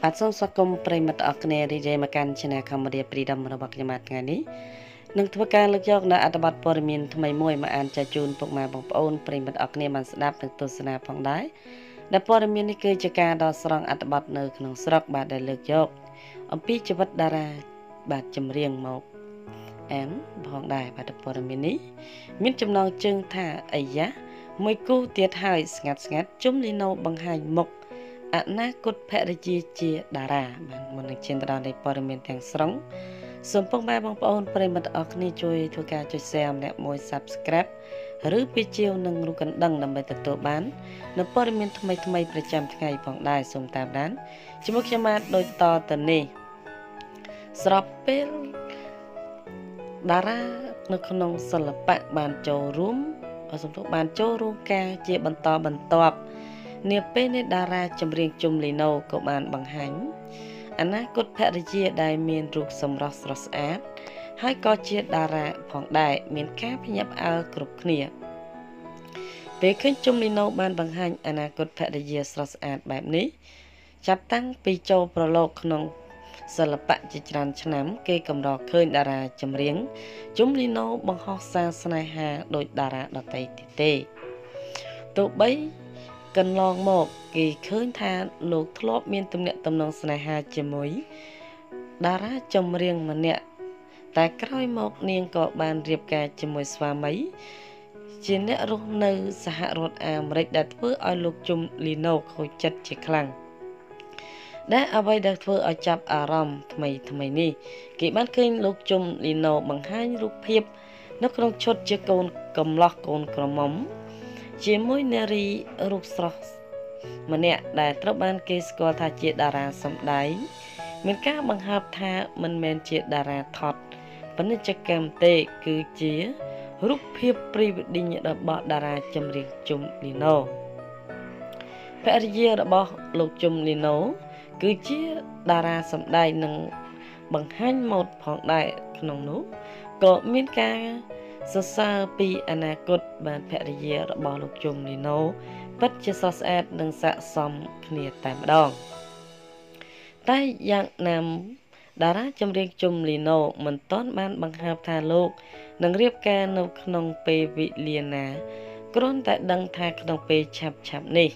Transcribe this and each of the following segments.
បាទសូមស្វាគមន៍ប្រិយមិត្តអរគ្នារីករាយមកកាន់ Channel Comedy Freedom របស់ខ្ញុំថ្ងៃនេះនឹងធ្វើការលើកយកនៅអត្ថបទព័ត៌មានថ្មីមួយមកអានចែកជូនពុកម៉ែបងប្អូនប្រិយមិត្តអរគ្នាបានស្ដាប់និងទស្សនាផងដែរដែលព័ត៌មាននេះគឺជាការដកស្រង់អត្ថបទនៅក្នុងស្រុកបាទដែលលើកយកអំពីជីវិតតារាបាទចម្រៀងមកអានផងដែរបាទព័ត៌មាននេះមានចំណងជើងថាអាយ៉ាមួយគូទៀតហើយស្ងាត់ជុំលីណូបង្ហាញមុខអនាគតភរិយាជាតារាបាទមុននឹងឈានទៅដល់នៃព័ត៌មានទាំងស្រុងសូមពុកម៉ែបងប្អូនប្រិយមិត្តអរគ្នាជួយធ្វើការចុច Share ម្នាក់មួយ Subscribe ឬពីជាវនឹងរូបកណ្ដឹងដើម្បីទទួលបាននៅព័ត៌មានថ្មីប្រចាំថ្ងៃផងដែរសូមតាមដានជាមួយខ្ញុំបាទដូចតទៅនេះស្របពេលតារានៅក្នុងសិល្បៈបានចូលរួមបានចូលរួមការជាបន្តបន្ទាប់នាពេលនេះតារាចម្រៀងជុំលីណូក៏បានបង្ហាញអនាគតភរិយាដែលមានរូបសម្រស់ស្រស់ស្អាតហើយក៏ជាតារាផងដែរមានការភ្ញាក់ផ្អើលគ្រប់គ្នាពេលឃើញជុំលីណូបានបង្ហាញអនាគតភរិយាស្រស់ស្អាតបែបនេះចាប់តាំងពីចូលប្រឡូកក្នុងសិល្បៈជាច្រើនឆ្នាំគេកម្រឃើញតារាចម្រៀងជុំលីណូបង្ហោះសារស្នេហាដោយតារាដទៃទៀតទេទោះបីកន្លងមកគេឃើញថាលោកធ្លាប់មានទំនាក់ទំនងស្នេហាជាមួយតារាចម្រៀងម្នាក់តែក្រោយមកនាងក៏បានរៀបការជាមួយស្វាមីជាអ្នករស់នៅសហរដ្ឋអាមេរិកដែលធ្វើឲ្យលោកជុំលីណូខូចចិត្តជាខ្លាំងដែលអ្វីដែលធ្វើឲ្យចាប់អារម្មណ៍ថ្មីនេះគេបានឃើញលោកជុំលីណូបង្ហាញរូបភាពនៅក្នុងឈុតជាកូនកំឡោះកូនក្រមុំជាមួយនារីរូបស្រស់ម្នាក់ដែលត្រូវបានគេស្គាល់ថាជាតារាសម្ដែងមានការបង្ហើបថាមិនមែនជាតារាថតពាណិជ្ជកម្មទេគឺជារូបភាព Pre-wedding របស់តារាចម្រៀងជុំលីណូភរិយារបស់លោកជុំលីណូគឺជាតារាសម្ដែងនិងបង្ហាញម៉ូដផងដែរក្នុងនោះក៏មានការសរសើរពីអនាគតបានភរិយារបស់លោកជុំលីណូពិតជាស្រស់ស្អាតនិងស័ក្តិសមគ្នាតែម្ដងតែយ៉ាងណាតារាចម្រៀងជុំលីណូមិនទាន់បានបង្ហើបថាលោកនឹងរៀបការនៅក្នុងពេលវេលាណាគ្រាន់តែដឹងថាក្នុងពេលឆាប់នេះ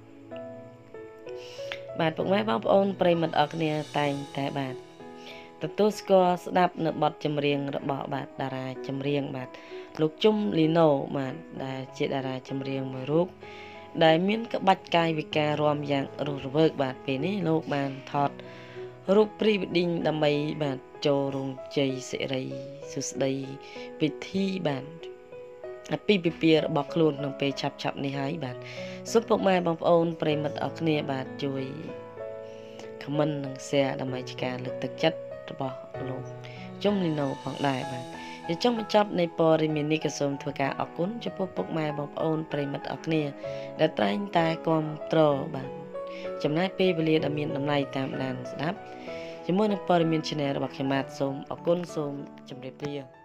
បាទពុកម៉ែបងប្អូនប្រិយមិត្តអរគ្នាតែងតែបាទទទួលស្គាល់ស្ដាប់នៅបទចម្រៀងរបស់បាទតារាចម្រៀងបាទលោកជុំលីណូបាទដែលជាតារាចម្រៀងមួយរូបដែលមានក្បាច់កាយវិការរាំយ៉ាងរស់រវើកបាទពេលនេះលោកបានថតរូប Pre-wedding ដើម្បីបាទចូលរោងជ័យសិរីសុស្ដីពិធីបាទពីពិពារបស់ខ្លួនក្នុងពេលឆាប់នេះហើយបាទសូមពុកម៉ែបងប្អូនប្រិយមិត្តអរគ្នាបាទជួយ comment និង share ដើម្បីជាការលើកទឹកចិត្តរបស់លោកជុំលីណូផងដែរបាទចង់បញ្ចប់នៃព័ត៌មាននេះក៏សូមធ្វើការអរគុណចំពោះពុកម៉ែបងប្អូនប្រិយមិត្តអរគ្នាដែលតែងតែគាំទ្របាទចំណាយពេលវេលាដ៏មានតម្លៃតាមដានស្ដាប់ជាមួយនឹងព័ត៌មាន Channel របស់ខ្ញុំបាទសូមអរគុណសូមជម្រាបលា